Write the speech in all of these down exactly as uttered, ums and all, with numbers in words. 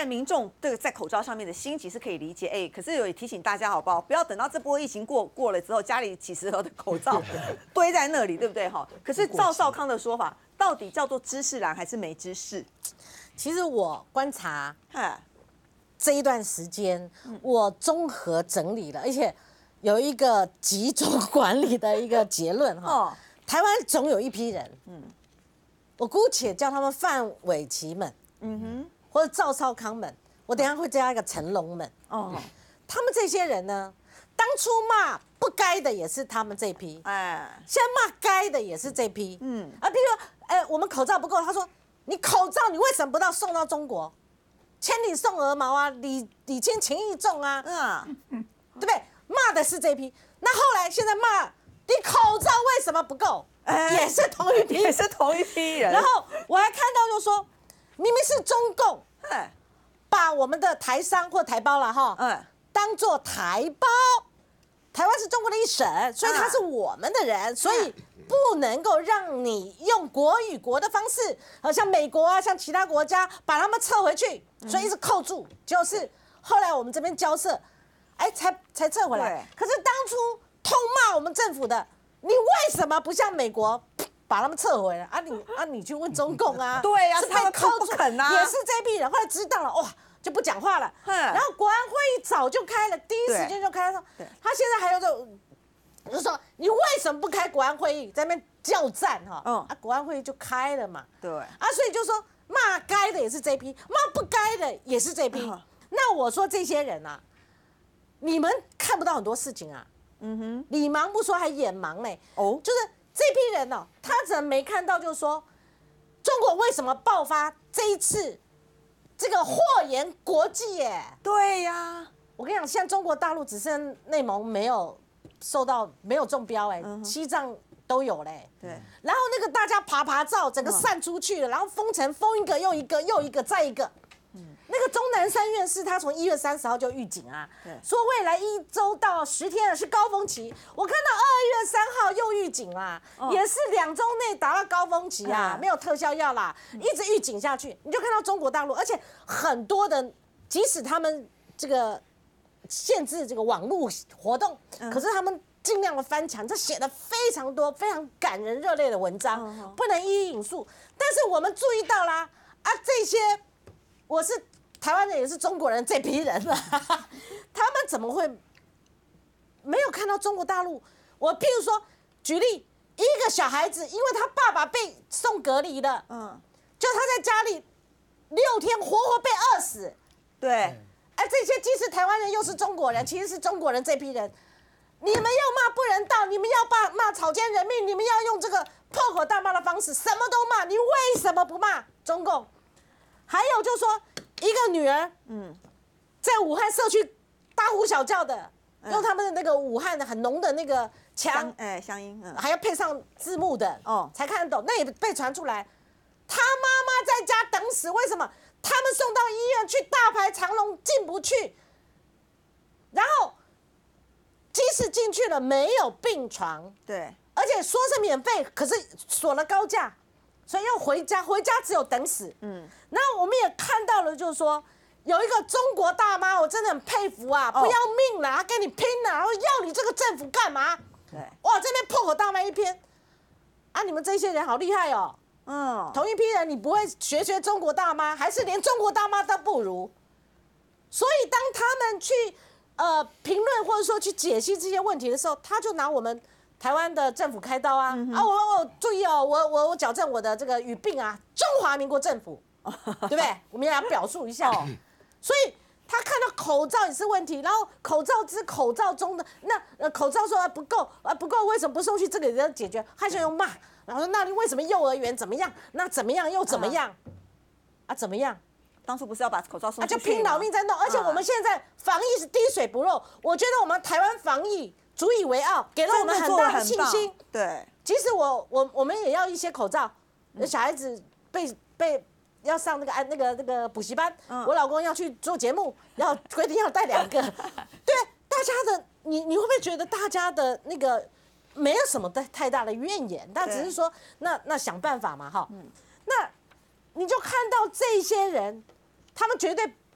然民众这个在口罩上面的心急是可以理解，哎，可是有也提醒大家好不好？不要等到这波疫情过过了之后，家里几十盒的口罩堆在那里，对不对？哈。可是赵少康的说法，到底叫做知识蓝还是没知识？ 其实我观察这一段时间，我综合整理了，而且有一个集中管理的一个结论哈。台湾总有一批人，嗯，我姑且叫他们范玮琪们，嗯哼，或者赵少康们，我等一下会加一个成龙们，哦，他们这些人呢，当初骂不该的也是他们这批，哎，现在骂该的也是这批，嗯，啊，比如说，哎，我们口罩不够，他说你口罩你为什么不到送到中国？千里送鹅毛啊，礼礼轻情意重啊，嗯，对不对？骂的是这批，那后来现在骂你口罩为什么不够？哎、也是同一批， 也是同一批人。 然后我还看到就说，明明是中共，把我们的台商或台胞了哈，嗯，当做台胞，台湾是中国的一省，所以他是我们的人，所以不能够让你用国与国的方式，呃，像美国啊，像其他国家把他们撤回去，所以一直扣住，就是后来我们这边交涉，哎，才才撤回来。可是当初痛骂我们政府的，你为什么不像美国把他们撤回来啊？你啊，你去问中共啊？ 对呀、啊， 是他们扣不肯啊， 也是这批人。后来知道了，哇，就不讲话了。然后国安会议早就开了，第一时间就开了。他现在还有就。就说你为什么不开国安会议，在那边叫战哈？嗯，啊，国安会议就开了嘛。 对。 啊，所以就说骂该的也是这批，骂不该的也是这批。那我说这些人啊，你们看不到很多事情啊。嗯哼。理盲不说，还眼盲嘞。哦。就是这批人哦，他怎么没看到？就是说，中国为什么爆发这一次这个祸延国际？耶。 对呀。 我跟你讲，现在中国大陆只剩内蒙没有。受到没有中标哎、欸，嗯、西藏都有嘞、欸。对，然后那个大家爬爬照，整个散出去了，然后封城封一个又一个又一个再一个。嗯，那个钟南山院士他从一月三十号就预警啊，说未来一周到十天的是高峰期。我看到二月三号又预警啦、啊，哦、也是两周内达到高峰期啊，嗯、没有特效药啦，一直预警下去，你就看到中国大陆，而且很多的，即使他们这个。限制这个网络活动，可是他们尽量的翻墙，这写的非常多、非常感人热泪的文章，不能一一引述。但是我们注意到啦，啊，这些我是台湾人，也是中国人这批人啊，他们怎么会没有看到中国大陆？我譬如说，举例，一个小孩子，因为他爸爸被送隔离了，嗯，就他在家里六天，活活被饿死， 对。 哎，这些既是台湾人又是中国人，其实是中国人这批人，你们要骂不人道，你们要骂骂草菅人命，你们要用这个破口大骂的方式，什么都骂，你为什么不骂中共？还有就是说，一个女儿，嗯，在武汉社区大呼小叫的，用他们的那个武汉的很浓的那个腔， 哎，乡音，嗯， 还要配上字幕的，哦，才看得懂，那也被传出来，他妈妈在家等死，为什么？他们送到医院去大排长龙进不去，然后即使进去了没有病床， 对， 而且说是免费，可是锁了高价，所以要回家，回家只有等死。嗯，然后我们也看到了，就是说有一个中国大妈，我真的很佩服啊，不要命了，她跟你拼了，然后要你这个政府干嘛？对，哇，这边破口大骂一篇，啊，你们这些人好厉害哦。嗯，同一批人，你不会学学中国大妈，还是连中国大妈都不如？所以当他们去呃评论或者说去解析这些问题的时候，他就拿我们台湾的政府开刀啊、嗯、啊！我我注意哦，我我我矫正我的这个语病啊，中华民国政府，对不对？我们也要表述一下。所以他看到口罩也是问题，然后口罩之口罩中的那呃口罩说、啊、不够啊不够，为什么不送去这个人解决？他就用骂。然后说，那你为什么幼儿园怎么样？那怎么样又怎么样？啊，啊怎么样？ 当初不是要把口罩送出去吗？ 啊，就拼老命在弄。而且我们现在防疫是滴水不漏，我觉得我们台湾防疫足以为傲，给了我们很大的信心。 对， 即使我我我们也要一些口罩，小孩子被被要上那个安那个那个补习班，嗯、我老公要去做节目，要规定要带两个。对，大家的你你会不会觉得大家的那个？没有什么太大的怨言，但只是说那那想办法嘛哈。嗯、那你就看到这些人，他们绝对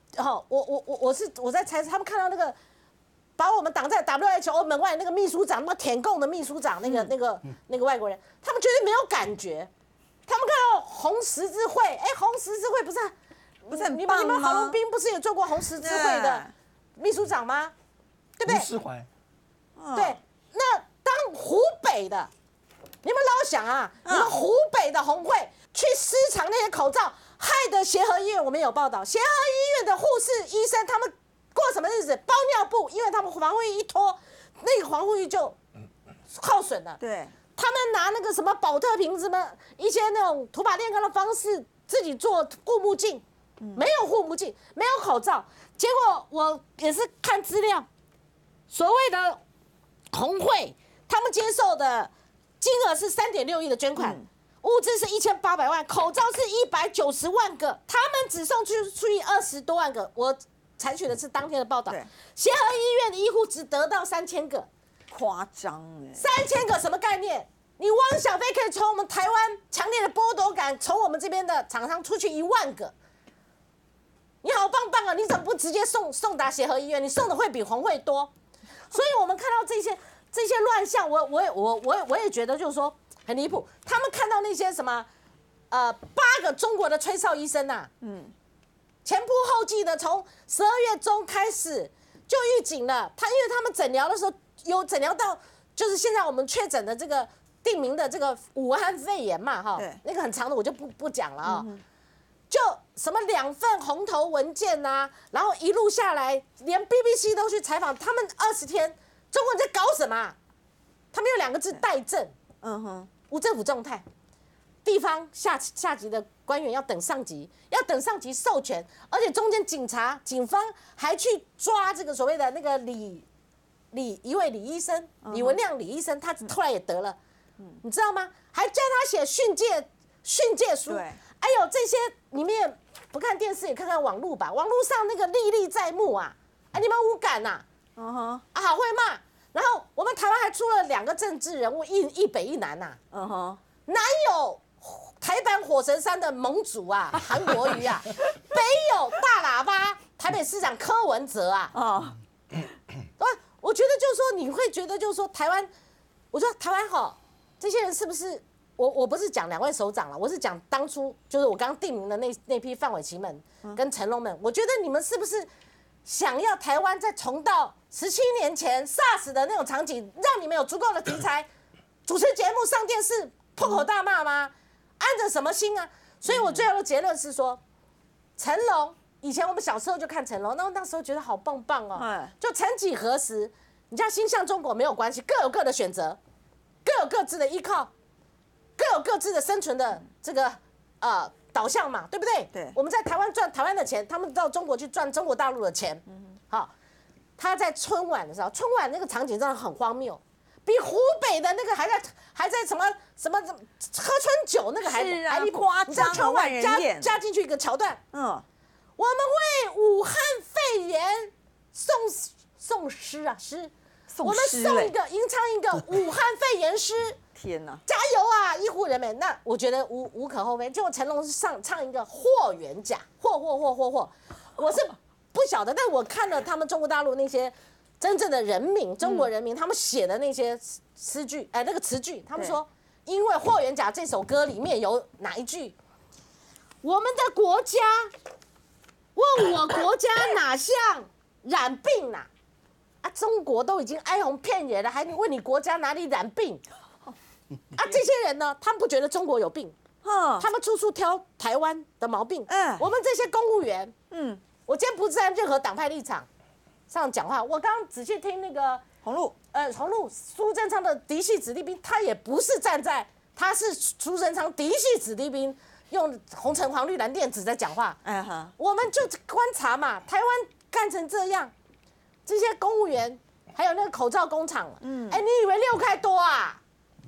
哦，我我我我是我在猜，他们看到那个把我们挡在 W H O 门外那个秘书长，那个舔共的秘书长，那个、嗯、那个、嗯、那个外国人，他们绝对没有感觉。他们看到红十字会，哎，红十字会不是不是很你们你们郝龙斌不是也做过红十字会的秘书长吗？对不对？ 释怀。 对，那当湖北的，你们老想啊，你们湖北的红会去私藏那些口罩，害得协和医院我们有报道，协和医院的护士、医生他们过什么日子？包尿布，因为他们防护衣一脱，那个防护衣就耗损了。 对。 他们拿那个什么保特瓶，什么一些那种涂把炼钢的方式，自己做护目镜，没有护目镜，没有口罩。结果我也是看资料，所谓的红会，他们接受的金额是三点六亿的捐款，嗯、物资是一千八百万，口罩是一百九十万个，他们只送去出去二十多万个。我采取的是当天的报道，协和医院的医护只得到三千个。 夸张哎， 三千个什么概念？你汪小菲可以从我们台湾强烈的剥夺感，从我们这边的厂商出去一万个，你好棒棒啊！你怎么不直接送送达协和医院？你送的会比红会多，所以我们看到这些这些乱象，我我也我我也我也觉得就是说很离谱。他们看到那些什么呃八个中国的吹哨医生呐、啊，嗯，前仆后继的从十二月中开始就预警了，他因为他们诊疗的时候。有诊疗到，就是现在我们确诊的这个定名的这个武汉肺炎嘛，哈，那个很长的我就不不讲了啊、哦。就什么两份红头文件呐、啊，然后一路下来，连 B B C 都去采访他们二十天，中国人在搞什么、啊？他们有两个字待政，嗯哼，无政府状态，地方下下级的官员要等上级，要等上级授权，而且中间警察警方还去抓这个所谓的那个李。李一位李医生，李文亮李医生，他后来也得了，嗯、你知道吗？还叫他写训诫训诫书。哎呦，这些你们也不看电视，也看看网络吧，网络上那个历历在目啊！哎，你们无感呐、啊？嗯哼，啊，好会骂。然后我们台湾还出了两个政治人物，一一北一南呐、啊。嗯哼，哪有台版火神山的盟主啊，韩国瑜啊？北有大喇叭台北市长柯文哲啊？哦。我觉得就是说，你会觉得就是说，台湾，我说台湾好，这些人是不是？我我不是讲两位首长了，我是讲当初就是我刚刚定名的那那批范玮琪们跟成龙们，我觉得你们是不是想要台湾再重到十七年前 SARS 的那种场景，让你们有足够的题材主持节目上电视破口大骂吗？安着什么心啊？所以我最后的结论是说，成龙。以前我们小时候就看成龙，那那时候觉得好棒棒哦。就曾几何时，你叫心向中国没有关系，各有各的选择，各有各自的依靠，各有各自的生存的这个呃导向嘛，对不对？对。我们在台湾赚台湾的钱，他们到中国去赚中国大陆的钱。嗯。好，他在春晚的时候，春晚那个场景真的很荒谬，比湖北的那个还在还在什么什么喝春酒那个还是啊还夸张， 春晚加加进去一个桥段，嗯。我们为武汉肺炎送送诗啊诗，我们送一个吟唱一个武汉肺炎诗。 天哪！ 加油啊，医护人员！那我觉得无无可厚非。结果成龙是上唱一个霍元甲，霍霍霍霍霍，我是不晓得，但我看了他们中国大陆那些真正的人民，中国人民他们写的那些诗句，哎，那个词句，他们说，因为霍元甲这首歌里面有哪一句，我们的国家。问我国家哪项染病呐、啊？啊，中国都已经哀鸿遍野了，还问你国家哪里染病？啊，这些人呢，他们不觉得中国有病，他们处处挑台湾的毛病。嗯，我们这些公务员，嗯，我今天不是在任何党派立场上讲话，我刚刚仔细听那个洪禄， 呃，洪禄苏贞昌的嫡系子弟兵，他也不是站在，他是苏贞昌嫡系子弟兵。用红橙黄绿蓝靛紫在讲话，嗯哼，我们就观察嘛，台湾干成这样，这些公务员还有那个口罩工厂，嗯，哎，你以为六块多啊？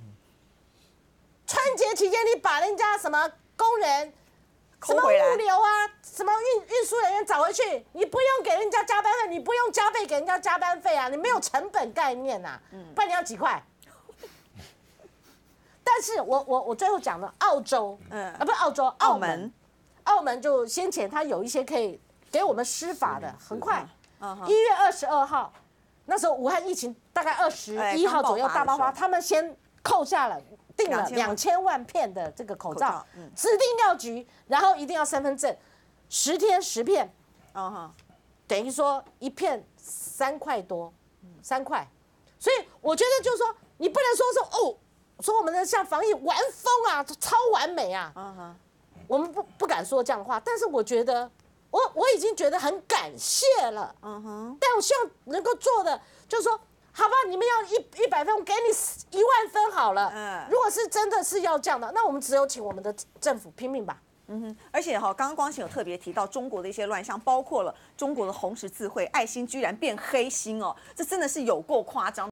春节期间你把人家什么工人、什么物流啊、什么运运输人员找回去，你不用给人家加班费，你不用加倍给人家加班费啊，你没有成本概念呐，嗯，不然你要几块？但是我我我最后讲了澳洲，嗯啊不是澳洲，澳门，澳门就先前它有一些可以给我们施法的，很快，一月二十二号，那时候武汉疫情大概二十一号左右大爆发，他们先扣下了。定了两千万片的这个口罩，嗯、指定药局，然后一定要身份证，十天十片，哦、等于说一片三块多，三块，所以我觉得就是说，你不能说说哦，说我们的像防疫完风啊，超完美啊，哦、我们不不敢说这样的话，但是我觉得我我已经觉得很感谢了，嗯、但我希望能够做的就是说。好吧，你们要一一百分，我给你一万分好了。嗯，如果是真的是要这样的，那我们只有请我们的政府拼命吧。 嗯哼，而且哈，刚刚光晴有特别提到中国的一些乱象，包括了中国的红十字会爱心居然变黑心哦，这真的是有够夸张。